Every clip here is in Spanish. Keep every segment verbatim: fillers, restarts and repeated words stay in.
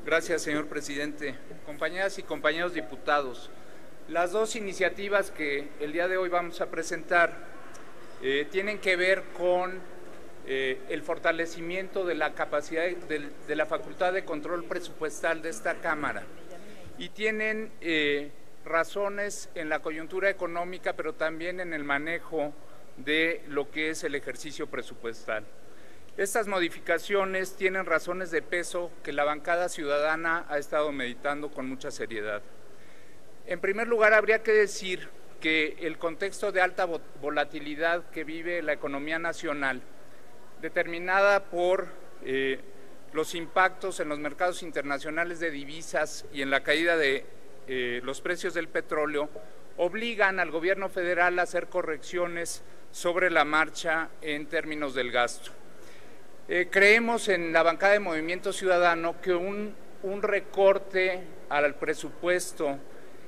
Gracias, señor presidente. Compañeras y compañeros diputados, las dos iniciativas que el día de hoy vamos a presentar eh, tienen que ver con eh, el fortalecimiento de la capacidad de, de la facultad de control presupuestal de esta Cámara y tienen eh, razones en la coyuntura económica, pero también en el manejo de lo que es el ejercicio presupuestal. Estas modificaciones tienen razones de peso que la bancada ciudadana ha estado meditando con mucha seriedad. En primer lugar, habría que decir que el contexto de alta volatilidad que vive la economía nacional, determinada por eh, los impactos en los mercados internacionales de divisas y en la caída de eh, los precios del petróleo, obligan al gobierno federal a hacer correcciones sobre la marcha en términos del gasto. Eh, creemos en la bancada de Movimiento Ciudadano que un, un recorte al presupuesto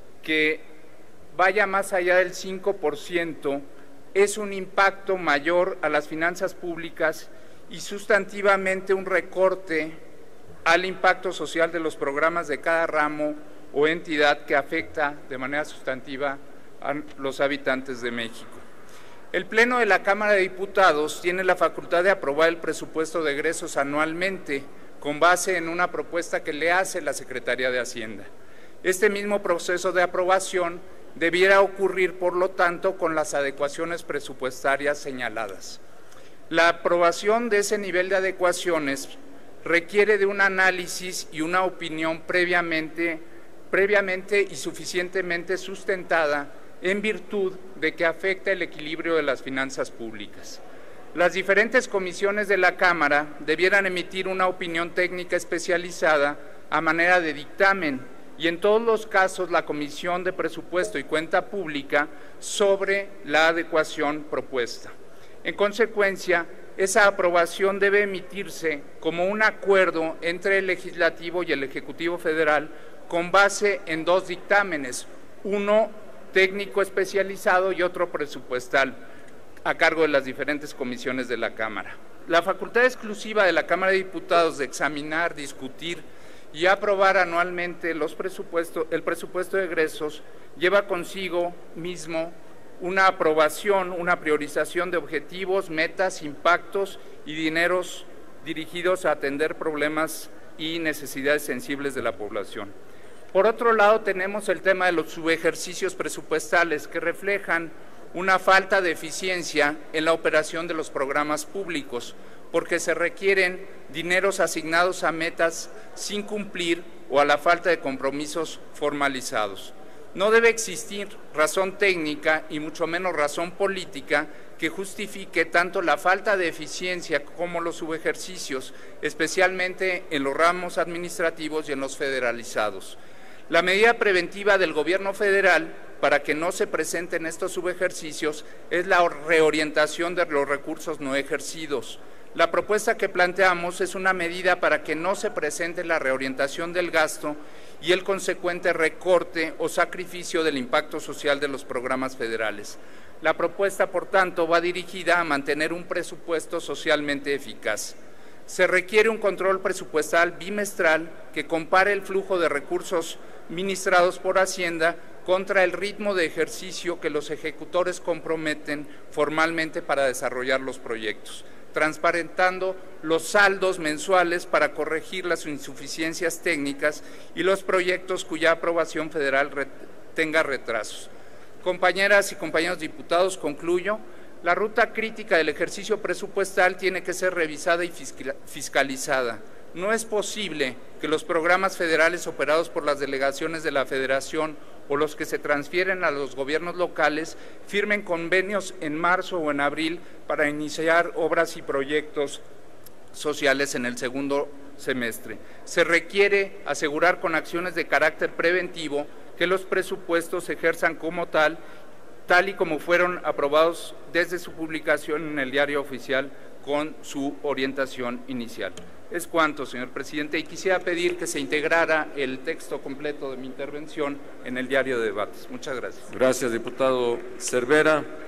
que vaya más allá del cinco por ciento es un impacto mayor a las finanzas públicas y sustantivamente un recorte al impacto social de los programas de cada ramo o entidad que afecta de manera sustantiva a los habitantes de México. El Pleno de la Cámara de Diputados tiene la facultad de aprobar el presupuesto de egresos anualmente con base en una propuesta que le hace la Secretaría de Hacienda. Este mismo proceso de aprobación debiera ocurrir, por lo tanto, con las adecuaciones presupuestarias señaladas. La aprobación de ese nivel de adecuaciones requiere de un análisis y una opinión previamente, previamente y suficientemente sustentada en virtud de que afecta el equilibrio de las finanzas públicas. Las diferentes comisiones de la Cámara debieran emitir una opinión técnica especializada a manera de dictamen y en todos los casos la Comisión de Presupuesto y Cuenta Pública sobre la adecuación propuesta. En consecuencia, esa aprobación debe emitirse como un acuerdo entre el Legislativo y el Ejecutivo Federal con base en dos dictámenes, uno técnico especializado y otro presupuestal, a cargo de las diferentes comisiones de la Cámara. La facultad exclusiva de la Cámara de Diputados de examinar, discutir y aprobar anualmente los presupuestos, el presupuesto de egresos lleva consigo mismo una aprobación, una priorización de objetivos, metas, impactos y dineros dirigidos a atender problemas y necesidades sensibles de la población. Por otro lado, tenemos el tema de los subejercicios presupuestales que reflejan una falta de eficiencia en la operación de los programas públicos, porque se requieren dineros asignados a metas sin cumplir o a la falta de compromisos formalizados. No debe existir razón técnica y mucho menos razón política que justifique tanto la falta de eficiencia como los subejercicios, especialmente en los ramos administrativos y en los federalizados. La medida preventiva del Gobierno federal para que no se presenten estos subejercicios es la reorientación de los recursos no ejercidos. La propuesta que planteamos es una medida para que no se presente la reorientación del gasto y el consecuente recorte o sacrificio del impacto social de los programas federales. La propuesta, por tanto, va dirigida a mantener un presupuesto socialmente eficaz. Se requiere un control presupuestal bimestral que compare el flujo de recursos ministrados por Hacienda contra el ritmo de ejercicio que los ejecutores comprometen formalmente para desarrollar los proyectos, transparentando los saldos mensuales para corregir las insuficiencias técnicas y los proyectos cuya aprobación federal ret- tenga retrasos. Compañeras y compañeros diputados, concluyo. La ruta crítica del ejercicio presupuestal tiene que ser revisada y fiscalizada. No es posible que los programas federales operados por las delegaciones de la Federación o los que se transfieren a los gobiernos locales firmen convenios en marzo o en abril para iniciar obras y proyectos sociales en el segundo semestre. Se requiere asegurar con acciones de carácter preventivo que los presupuestos se ejerzan como tal, tal y como fueron aprobados desde su publicación en el Diario Oficial con su orientación inicial. Es cuanto, señor presidente, y quisiera pedir que se integrara el texto completo de mi intervención en el diario de debates. Muchas gracias. Gracias, diputado Cervera.